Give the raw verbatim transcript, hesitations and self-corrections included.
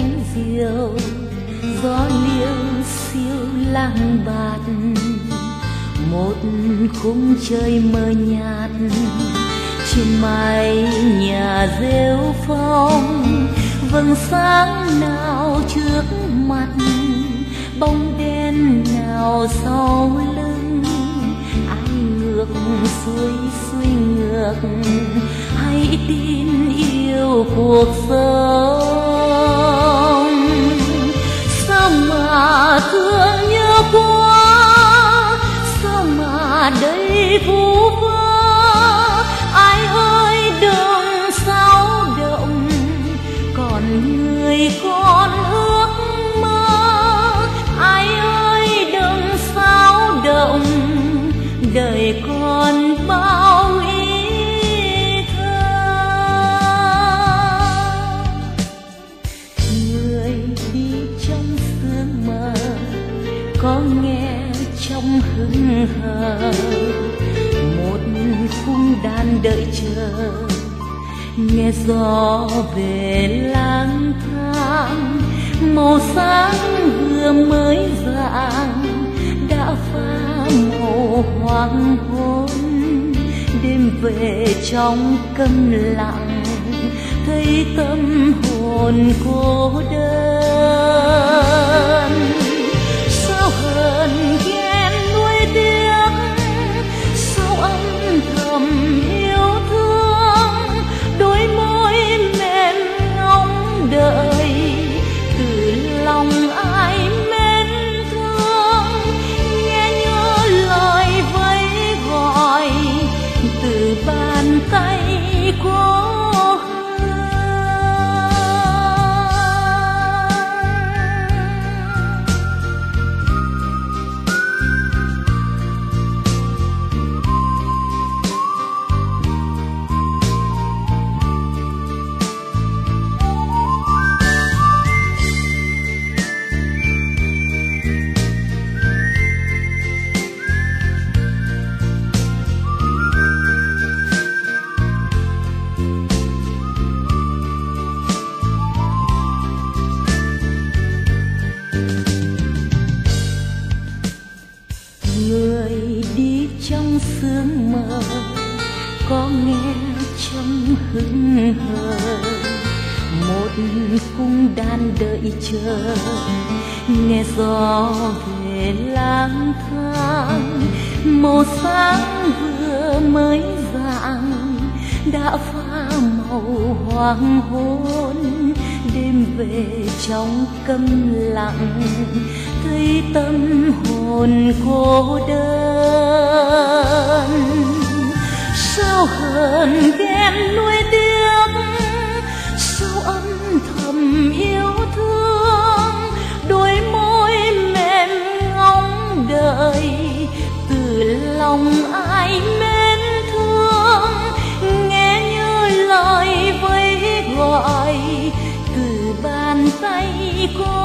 cánh diều, gió liêu xiêu lang bạt, một khung trời mờ nhạt trên mái nhà rêu phong. Vầng sáng nào trước mặt, bóng đen nào sau lưng, ai ngược xuôi xuôi ngược, hãy tin yêu cuộc sống. Sao mà thương nhớ quá, sao mà đầy vu vơ, ai ơi đừng sao động, còn người con ước mơ. Ai ơi đừng sao động, đời còn bao ý thơ. Người đi trong sương mờ, có nghe trong hững hờ, một khung đàn đợi chờ, nghe gió về lang thang. Màu sáng vừa mới rạng đã pha màu hoàng hôn, đêm về trong câm lặng, thấy tâm hồn cô đơn. Sao hờn ghen nuối tiếc, sao âm thầm yêu thương, đôi môi mềm ngóng đợi, từ lòng ai mến thương. Nghe nhớ lời vẫy gọi từ bàn tay cô. Người đi trong sương mờ, có nghe trong hững hờ, một cung đàn đợi chờ, nghe gió về lang thang. Màu sáng vừa mới rạng đã pha màu hoàng hôn, đêm về trong câm lặng, thấy tâm hồn cô đơn. Sao hờn ghen nuối tiếc, sao âm thầm yêu thương, đôi môi mềm ngóng đợi, từ lòng ai mến thương. Nghe như lời vẫy gọi từ bàn tay cô.